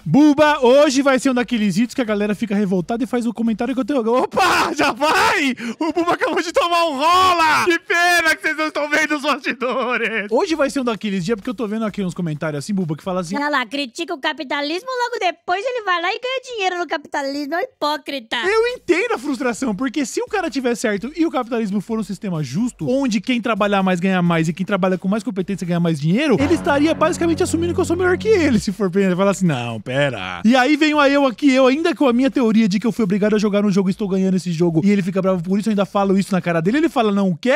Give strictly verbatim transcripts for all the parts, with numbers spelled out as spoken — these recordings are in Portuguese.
Buba, hoje vai ser um daqueles vídeos que a galera fica revoltada e faz o comentário que eu tenho. Opa, já vai! O Buba acabou de tomar um rola! Que pena que vocês não estão vendo os bastidores! Hoje vai ser um daqueles dias, porque eu tô vendo aqui uns comentários assim, Buba, que fala assim... Olha lá, critica o capitalismo, logo depois ele vai lá e ganha dinheiro no capitalismo. É um hipócrita. Eu entendo a frustração, porque se o cara tiver certo e o capitalismo for um sistema justo, onde quem trabalhar mais ganha mais e quem trabalha com mais competência ganha mais dinheiro, ele estaria basicamente assumindo que eu sou melhor que ele, se for pra ele falar assim, não, pera. E aí venho eu aqui, eu ainda com a minha teoria de que eu fui obrigado a jogar um jogo e estou ganhando esse jogo, e ele fica bravo por isso, eu ainda falo isso na cara dele, ele fala, não, o quê?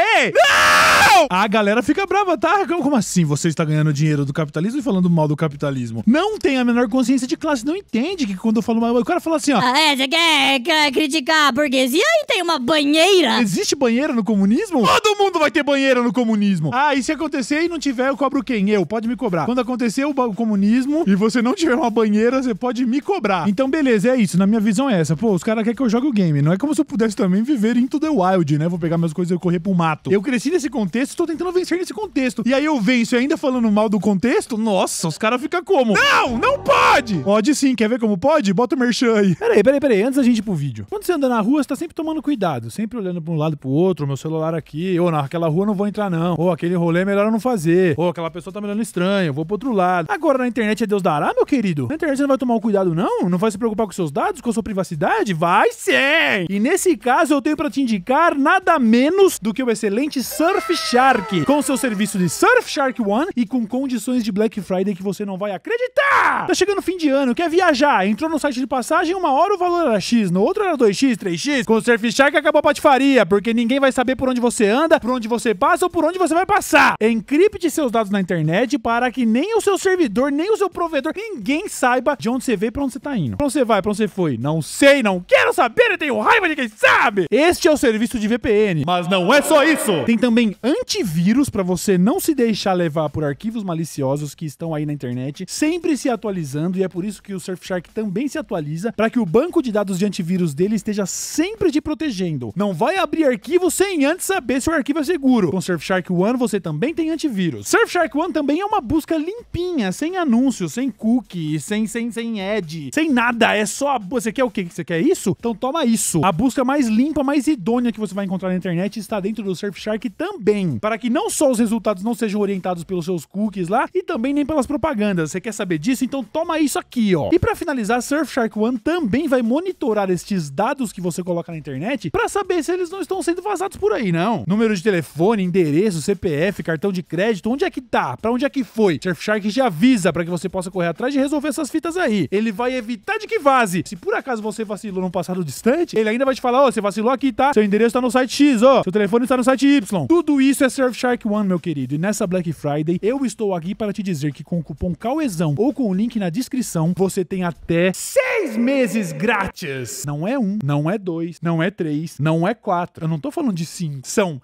Não! A galera fica brava, tá? Como assim você está ganhando dinheiro do capitalismo e falando mal do capitalismo? Não tem a menor consciência de classe, não entende que quando eu falo mal, o cara fala assim, ó... Ah, é? Você quer, quer criticar a burguesia e tem uma banheira? Existe banheira no comunismo? Todo mundo vai ter banheira no comunismo. Ah, e se acontecer e não tiver, eu cobro quem? Eu, pode me cobrar. Quando acontecer o comunismo e você não tiver uma banheira, você pode me cobrar. Então, beleza, é isso. Na minha visão é essa. Pô, os caras querem que eu jogue o game. Não é como se eu pudesse também viver into the wild, né? Vou pegar minhas coisas e correr pro mato. Eu cresci nesse contexto, estou tentando vencer nesse contexto. E aí eu venço e ainda falando mal do contexto? Nossa, os caras ficam como? Não, não pode! Pode sim, quer ver como pode? Bota o merchan aí. Peraí, peraí, peraí. Antes da gente ir pro vídeo. Quando você anda na rua, você tá sempre tomando cuidado. Sempre olhando pra um lado pro outro, meu celular aqui. Ou naquela rua eu não vou entrar não. Ou aquele rolê é melhor eu não fazer. Ou aquela pessoa tá me olhando estranho, eu vou pro outro lado. Agora na internet é Deus dará, meu querido? Na internet você não vai tomar um cuidado não? Não vai se preocupar com seus dados, com a sua privacidade? Vai sim! E nesse caso eu tenho pra te indicar nada menos do que o excelente Surfshark, com seu serviço de Surfshark One e com condições de Black Friday que você não vai acreditar! Tá chegando o fim de ano, quer viajar? Entrou no site de passagem, uma hora o valor era X, no outro era dois x, três x. Com o Surfshark acabou a patifaria, porque ninguém vai saber por onde você anda, por onde você passa ou por onde você vai passar. Encripte seus dados na internet para que nem o seu servidor, nem o seu provedor, ninguém saiba de onde você veio e pra onde você tá indo. Pra onde você vai, pra onde você foi? Não sei, não quero saber, eu tenho raiva de quem sabe! Este é o serviço de V P N. Mas não é só isso! Tem também antivírus pra você não se deixar levar por arquivos maliciosos que estão aí na internet, sempre se atualizando, e é por isso que o Surfshark também se atualiza, para que o banco de dados de antivírus dele esteja sempre te protegendo. Não vai abrir arquivo sem antes saber se o arquivo é seguro. Com Surfshark One você também tem antivírus. Surfshark One também é uma busca limpinha, sem anúncios, sem cookie, sem, sem, sem ad, sem nada. É só a... Você quer o quê? Você quer isso? Então toma isso. A busca mais limpa, mais idônea que você vai encontrar na internet está dentro do Surfshark também, para que não só os resultados não sejam orientados pelos seus cookies lá, e também nem pelas propagandas. Você quer saber disso? Então toma isso aqui, ó. E para finalizar, Surfshark One também vai monitorar estes dados que você coloca na internet para saber se eles não estão sendo vazados por aí, não. Número de telefone, endereço, C P F, cartão de crédito, onde é que tá? Pra onde é que foi? Surfshark já avisa para que você possa correr atrás de resolver essas fitas aí. Ele vai evitar de que vaze. Se por acaso você vacilou num passado distante, ele ainda vai te falar, ó, oh, você vacilou aqui, tá? Seu endereço tá no site X, ó. Seu telefone está no site Y. Tudo isso é Surfshark One, meu querido. E nessa Black Friday, eu estou aqui para te dizer que com o cupom CAUEZão ou com o link na descrição, você tem até seis meses grátis. Não é um, não é dois, não é três, não é quatro. Eu não tô falando de cinco. São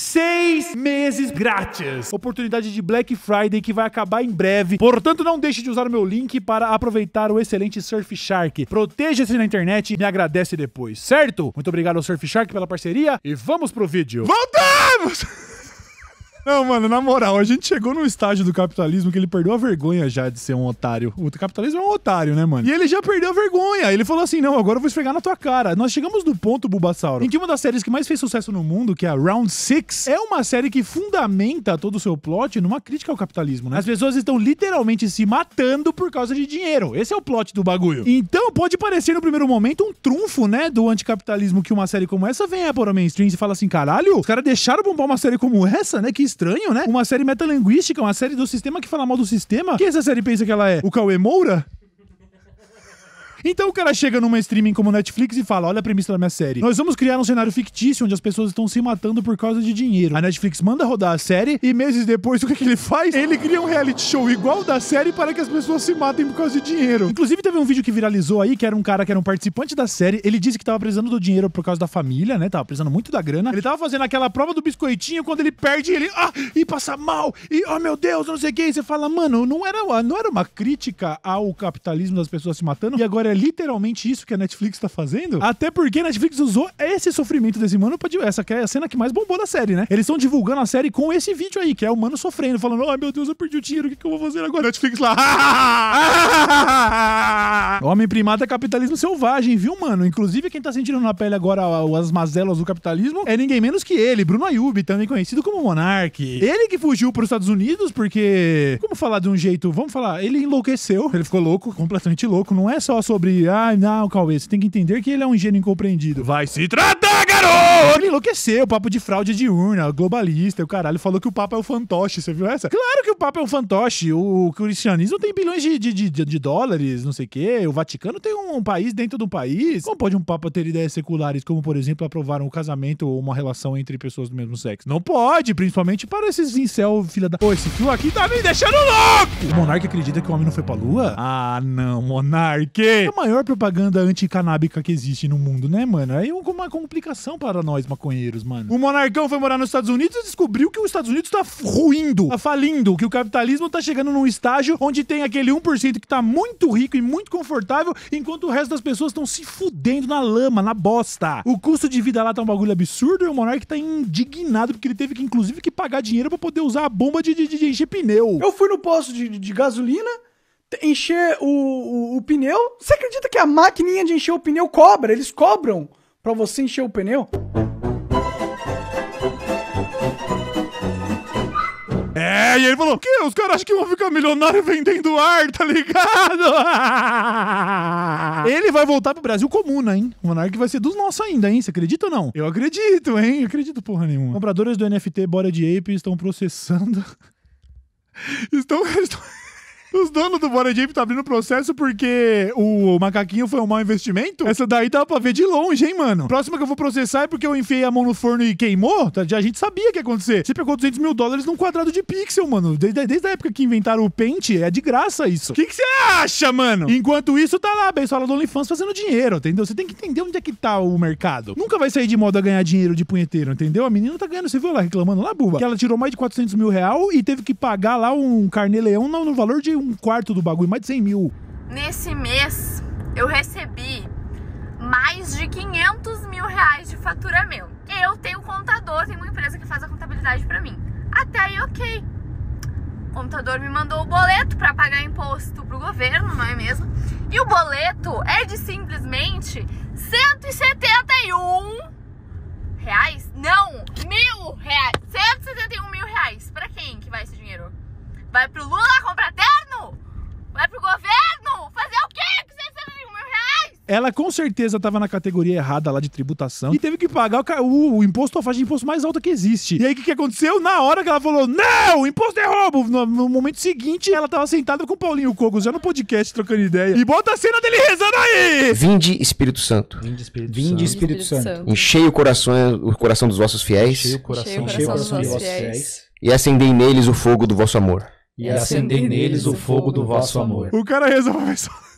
seis meses grátis. Oportunidade de Black Friday que vai acabar em breve. Portanto, não deixe de usar o meu link para aproveitar o excelente Surfshark. Proteja-se na internet e me agradece depois, certo? Muito obrigado ao Surfshark pela parceria e vamos pro vídeo. Voltamos! Não, mano, na moral, a gente chegou num estágio do capitalismo que ele perdeu a vergonha já de ser um otário. O capitalismo é um otário, né, mano? E ele já perdeu a vergonha. Ele falou assim, não, agora eu vou esfregar na tua cara. Nós chegamos no ponto, Bulbasauro, em que uma das séries que mais fez sucesso no mundo, que é a Round Six, é uma série que fundamenta todo o seu plot numa crítica ao capitalismo, né? As pessoas estão literalmente se matando por causa de dinheiro. Esse é o plot do bagulho. Então, pode parecer no primeiro momento um trunfo, né, do anticapitalismo que uma série como essa venha para o mainstream e fala assim, caralho, os caras deixaram bombar uma série como essa, né? Que estranho, né? Uma série metalinguística, uma série do sistema que fala mal do sistema. Quem essa série pensa que ela é? O Cauê Moura? Então o cara chega numa streaming como Netflix e fala, olha a premissa da minha série. Nós vamos criar um cenário fictício onde as pessoas estão se matando por causa de dinheiro. A Netflix manda rodar a série e meses depois, o que, que ele faz? Ele cria um reality show igual da série para que as pessoas se matem por causa de dinheiro. Inclusive teve um vídeo que viralizou aí, que era um cara que era um participante da série. Ele disse que tava precisando do dinheiro por causa da família, né? Tava precisando muito da grana. Ele tava fazendo aquela prova do biscoitinho, quando ele perde, ele... Ah! E passa mal! E, oh meu Deus, não sei o que. E você fala, mano, não era, não era uma crítica ao capitalismo das pessoas se matando? E agora é literalmente isso que a Netflix tá fazendo? Até porque a Netflix usou esse sofrimento desse mano pra... Essa que é a cena que mais bombou da série, né? Eles estão divulgando a série com esse vídeo aí, que é o mano sofrendo, falando, ai meu Deus, eu perdi o dinheiro, o que, que eu vou fazer agora? Netflix lá... Homem primata é capitalismo selvagem, viu, mano? Inclusive, quem tá sentindo na pele agora as mazelas do capitalismo é ninguém menos que ele, Bruno Ayub, também conhecido como Monark. Ele que fugiu pros Estados Unidos porque... Como falar de um jeito? Vamos falar, ele enlouqueceu, ele ficou louco, completamente louco. Não é só sobre, ah, não, Cauê, você tem que entender que ele é um gênio incompreendido. Vai se tratar, garoto! Ele enlouqueceu, papo de fraude de urna, globalista, e o caralho falou que o Papa é o fantoche, você viu essa? Claro que o Papa é um fantoche, o cristianismo tem bilhões de, de, de, de dólares, não sei o quê, o Vaticano tem um país dentro de um país. Como pode um Papa ter ideias seculares, como, por exemplo, aprovar um casamento ou uma relação entre pessoas do mesmo sexo? Não pode, principalmente para esses incel, filha da... Pô, esse fio aqui tá me deixando louco! O Monark acredita que o homem não foi pra lua? Ah, não, Monark! É a maior propaganda anticanábica que existe no mundo, né, mano? Aí é uma complicação para nós, maconheiros, mano. O Monarcão foi morar nos Estados Unidos e descobriu que os Estados Unidos tá ruindo, tá falindo, que o capitalismo tá chegando num estágio onde tem aquele um por cento que tá muito rico e muito confortável, enquanto o resto das pessoas estão se fudendo na lama, na bosta. O custo de vida lá tá um bagulho absurdo e o Monark tá indignado porque ele teve que, inclusive, que pagar dinheiro pra poder usar a bomba de, de, de encher pneu. Eu fui no posto de, de gasolina, encher o, o, o pneu. Você acredita que a maquininha de encher o pneu cobra? Eles cobram pra você encher o pneu? É, e ele falou, que os caras acham que vão ficar milionários vendendo ar, tá ligado? Ele vai voltar pro Brasil comuna, hein? O Monark vai ser dos nossos ainda, hein? Você acredita ou não? Eu acredito, hein? Eu acredito porra nenhuma. Compradores do N F T Bored Ape estão processando... estão... estão... Os donos do Bored Ape tá abrindo processo porque o macaquinho foi um mau investimento? Essa daí dá pra ver de longe, hein, mano? Próxima que eu vou processar é porque eu enfiei a mão no forno e queimou. Tá? Já a gente sabia que ia acontecer. Você pegou duzentos mil dólares num quadrado de pixel, mano. Desde, desde a época que inventaram o Paint, é de graça isso. O que você acha, mano? Enquanto isso, tá lá a Beisola do OnlyFans fazendo dinheiro, entendeu? Você tem que entender onde é que tá o mercado. Nunca vai sair de moda ganhar dinheiro de punheteiro, entendeu? A menina tá ganhando, você viu lá reclamando lá, buba? Que ela tirou mais de quatrocentos mil real e teve que pagar lá um carnê-leão no, no valor de um quarto do bagulho. Mais de cem mil. Nesse mês, eu recebi mais de quinhentos mil reais de faturamento. Eu tenho contador, tem uma empresa que faz a contabilidade pra mim. Até aí, ok. O contador me mandou o boleto pra pagar imposto pro governo, não é mesmo? E o boleto é de simplesmente cento e setenta e um reais? Não, mil reais. cento e setenta e um mil reais. Pra quem que vai esse dinheiro? Vai pro Lula comprar terno? Vai pro governo? Fazer o quê com cento e setenta e um mil reais? Ela com certeza tava na categoria errada lá de tributação e teve que pagar o, o, o imposto, a faixa de imposto mais alta que existe. E aí o que, que aconteceu? Na hora que ela falou, não, imposto é roubo, no, no momento seguinte ela tava sentada com o Paulinho Cogos já no podcast trocando ideia. E bota a cena dele rezando aí! Vinde Espírito Santo. Vinde Espírito Vinde Santo. Espírito Santo. Enchei o coração, o coração dos vossos fiéis. Enchei o coração, Enchei o enchei o coração coração dos dos vossos vossos fiéis. fiéis. E acendei neles o fogo do vosso amor. E acendei neles o fogo do vosso amor. O cara reza pra pessoa.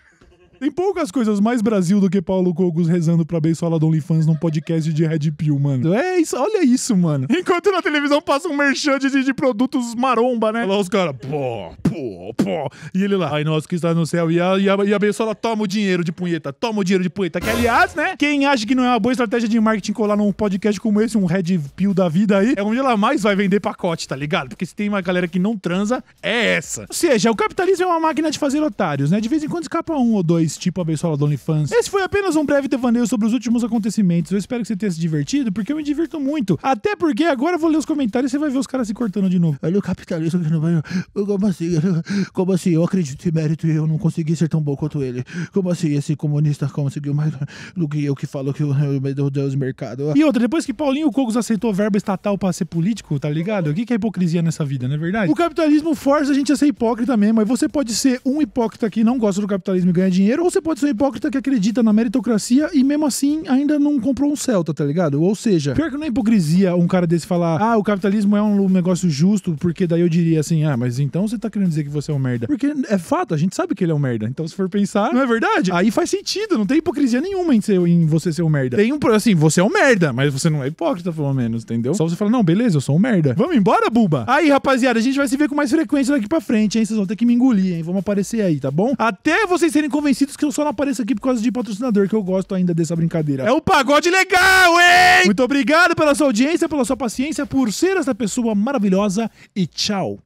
Tem poucas coisas mais Brasil do que Paulo Cogos rezando pra Beisola do OnlyFans num podcast de Red Pill, mano. É isso, olha isso, mano. Enquanto na televisão passa um merchan de, de produtos maromba, né? Lá os caras, pô, pô, pô. E ele lá, ai, nossa, que está no céu. E a, e a, e a Beisola toma o dinheiro de punheta, toma o dinheiro de punheta. Que, aliás, né? Quem acha que não é uma boa estratégia de marketing colar num podcast como esse, um Red Pill da vida aí, é onde ela mais vai vender pacote, tá ligado? Porque se tem uma galera que não transa, é essa. Ou seja, o capitalismo é uma máquina de fazer otários, né? De vez em quando escapa um ou dois, tipo a Beisola do OnlyFans. Esse foi apenas um breve devaneio sobre os últimos acontecimentos. Eu espero que você tenha se divertido, porque eu me divirto muito. Até porque agora eu vou ler os comentários e você vai ver os caras se cortando de novo. Olha o capitalismo que não vai... Como assim? Como assim? Eu acredito em mérito e eu não consegui ser tão bom quanto ele. Como assim? Esse comunista conseguiu mais do que eu que falo que meu Deus, mercado. E outra, depois que Paulinho Cogos aceitou verba estatal pra ser político, tá ligado? O que que é hipocrisia nessa vida, não é verdade? O capitalismo força a gente a ser hipócrita mesmo, mas você pode ser um hipócrita que não gosta do capitalismo e ganha dinheiro, ou você pode ser um hipócrita que acredita na meritocracia e mesmo assim ainda não comprou um Celta, tá ligado? Ou seja, pior que não é hipocrisia um cara desse falar, ah, o capitalismo é um negócio justo, porque daí eu diria assim, ah, mas então você tá querendo dizer que você é um merda. Porque é fato, a gente sabe que ele é um merda. Então se for pensar, não é verdade? Aí faz sentido, não tem hipocrisia nenhuma em, ser, em você ser um merda. Tem um, assim, você é um merda, mas você não é hipócrita, pelo menos, entendeu? Só você fala, não, beleza, eu sou um merda. Vamos embora, buba? Aí, rapaziada, a gente vai se ver com mais frequência daqui pra frente, hein? Vocês vão ter que me engolir, hein? Vamos aparecer aí, tá bom? Até vocês serem convencidos que eu só não apareço aqui por causa de patrocinador, que eu gosto ainda dessa brincadeira. É o Pagode Legal, hein? Muito obrigado pela sua audiência, pela sua paciência, por ser essa pessoa maravilhosa e tchau.